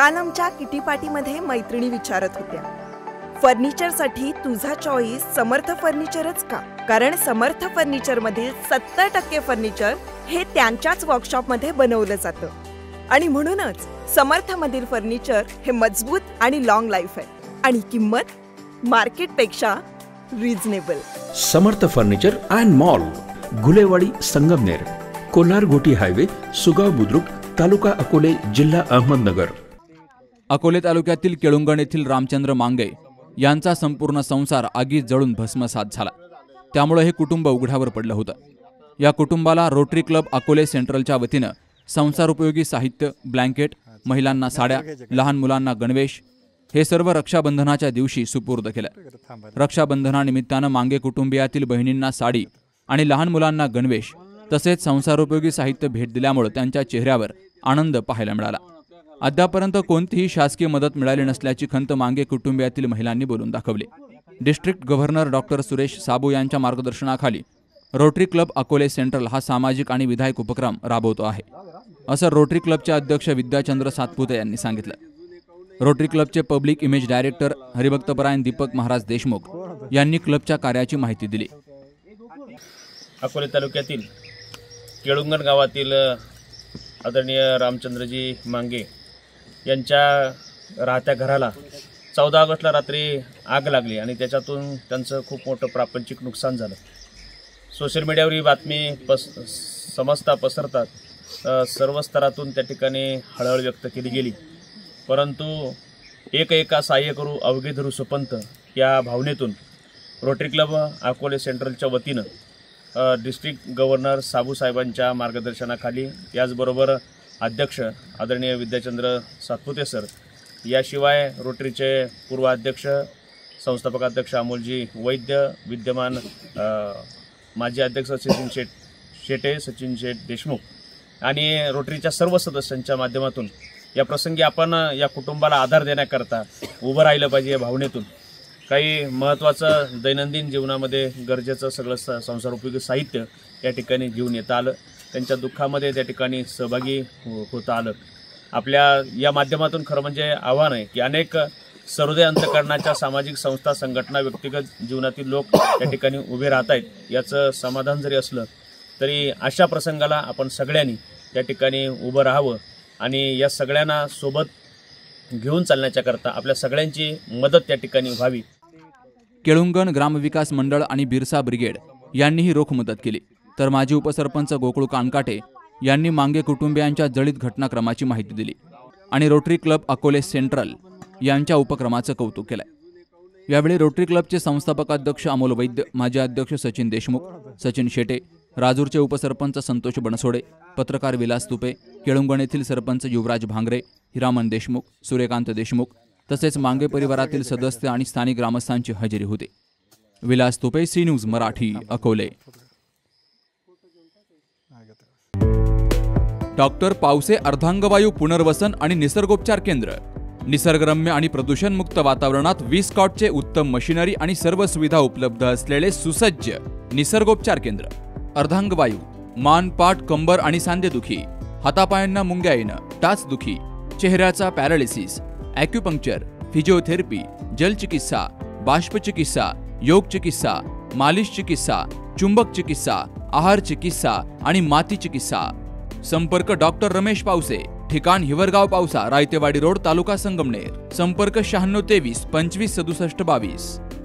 काल आमच्या किटी पार्टीमध्ये मैत्रिणी विचारत होत्या, फर्निचरसाठी तुझा चॉईस समर्थ फर्निचरच का? कारण समर्थ फर्निचर मधील 70% फर्निचर हे त्यांच्याच वर्कशॉपमध्ये बनवलं जातं आणि म्हणूनच समर्थ मधील फर्निचर हे मजबूत आणि लॉंग लाईफ आहे आणि किंमत मार्केटपेक्षा reasonable. Samarth furniture and mall, Gulewadi, Sangamner, Kolhar Ghoti highway, Sugaon Budruk, taluka Akole, जिल्हा अहमदनगर। अकोले तालुक्यातील केळुंगण येथील रामचंद्र मांगे यांचा संपूर्ण संसार आगीत जळून भस्मसात झाला। त्यामुळे हे कुटुंब उघड्यावर पडलं होतं। या कुटुंबाला रोटरी क्लब अकोले सेंट्रलच्या वतीनं संसार उपयोगी साहित्य, ब्लँकेट, महिलांना साड्या, लहान मुलांना गणवेश हे सर्व रक्षाबंधनाच्या दिवशी सुपूर्द केलं। रक्षाबंधनानिमित्तानं मांगे कुटुंबियातील बहिणींना साडी आणि लहान मुलांना गणवेश तसेच संसारोपयोगी साहित्य भेट दिल्यामुळे त्यांच्या चेहऱ्यावर आनंद पाहायला मिळाला। अद्यापर्यंत कोणतीही शासकीय मदत मिळाली नसल्याची खंत मांगे कुटुंबियातील महिलांनी बोलून दाखवली। District governor doctor Suresh Sabu यांच्या मार्गदर्शनाखाली रोटरी क्लब अकोले सेंट्रल हा सामाजिक आणि विधायक उपक्रम राबवतो आहे, असं रोटरी क्लबचे अध्यक्ष विद्याचंद्र सातपुते यांनी सांगितलं। रोटरी क्लबचे पब्लिक इमेज डायरेक्टर हरिभक्तपरायण दीपक महाराज देशमुख यांनी क्लबच्या कार्याची माहिती दिली। अकोले तालुक्यातील केळुंगण गावातील आदरणीय रामचंद्रजी मांगे यांच्या राहत्या घराला 14 ऑगस्टला रात्री आग लागली आणि त्याच्यातून त्यांचं खूप मोठं प्रापंचिक नुकसान झालं। सोशल मीडियावर ही बातमी समजता पसरतात सर्व स्तरातून त्या ठिकाणी हळहळ व्यक्त केली गेली, परंतु एका सहाय्य करू अवघे धरू सुपंत या भावनेतून रोटरी क्लब अकोले सेंट्रलच्या वतीनं डिस्ट्रिक्ट गव्हर्नर साबू साहेबांच्या मार्गदर्शनाखाली याचबरोबर अध्यक्ष आदरणीय विद्याचंद्र सातपुते सर, याशिवाय रोटरीचे पूर्व अध्यक्ष संस्थापक अध्यक्ष अमोलजी वैद्य, विद्यमान माजी अध्यक्ष सचिन शेठ देशमुख आणि रोटरीच्या सर्व सदस्यांच्या माध्यमातून या प्रसंगी आपण या कुटुंबाला आधार देण्याकरता उभं राहिलं पाहिजे या भावनेतून काही महत्त्वाचं दैनंदिन जीवनामध्ये गरजेचं सगळं संसारोपयोगी साहित्य या ठिकाणी घेऊन येता आलं। त्यांच्या दुःखामध्ये त्या ठिकाणी सहभागी होता आलं। आपल्या या माध्यमातून खरं म्हणजे आव्हान आहे की अनेक सर्वोदय अंतःकरणाच्या सामाजिक संस्था, संघटना, व्यक्तिगत जीवनातील लोक त्या ठिकाणी उभे राहत आहेत। याचं समाधान जरी असलं तरी अशा प्रसंगाला आपण सगळ्यांनी त्या ठिकाणी उभं राहावं आणि या सगळ्यांना सोबत घेऊन चालण्याच्या करता आपल्या सगळ्यांची मदत त्या ठिकाणी व्हावी। केळुंगण ग्रामविकास मंडळ आणि बिरसा ब्रिगेड यांनीही रोख मदत केली, तर माजी उपसरपंच गोकुळ कानकाटे यांनी मांगे कुटुंबियांच्या जळीत घटनाक्रमाची माहिती दिली आणि रोटरी क्लब अकोले सेंट्रल यांच्या उपक्रमाचं कौतुक केलंय। यावेळी रोटरी क्लबचे संस्थापक अध्यक्ष अमोल वैद्य, माजी अध्यक्ष सचिन देशमुख, सचिन शेटे, राजूरचे उपसरपंच संतोष बनसोडे, पत्रकार विलास तुपे, केळुंगण येथील सरपंच युवराज भांगरे, हिरामन देशमुख, सूर्यकांत देशमुख तसेच मांगे परिवारातील सदस्य आणि स्थानिक ग्रामस्थांची हजेरी होती। Vilas Tupe, C news Marathi, Akole. Doctor Pawase अर्धांगवायू पुनर्वसन आणि निसर्गोपचार केंद्र, निसर्गरम्य आणि प्रदूषणमुक्त वातावरणात 20 कॉटचे उत्तम मशिनरी आणि सर्व सुविधा उपलब्ध असलेले सुसज्ज निसर्गोपचार केंद्र। अर्धांगवायू, मान, पाठ, कंबर आणि सांधेदुखी, हातापायांना मुंग्या येणं, टाचदुखी, चेहऱ्याचा पॅरालिसिस, ॲक्युपंक्चर, फिजिओथेरपी, जलचिकित्सा, बाष्पचिकित्सा, योग चिकित्सा, मालिश चिकित्सा, चुंबक चिकित्सा, आहार चिकित्सा आणि माती चिकित्सा। संपर्क डॉक्टर रमेश पावसे, ठिकाण हिवरगाव पावसा, रायतेवाडी रोड, तालुका संगमनेर। संपर्क 9623 25 67 22।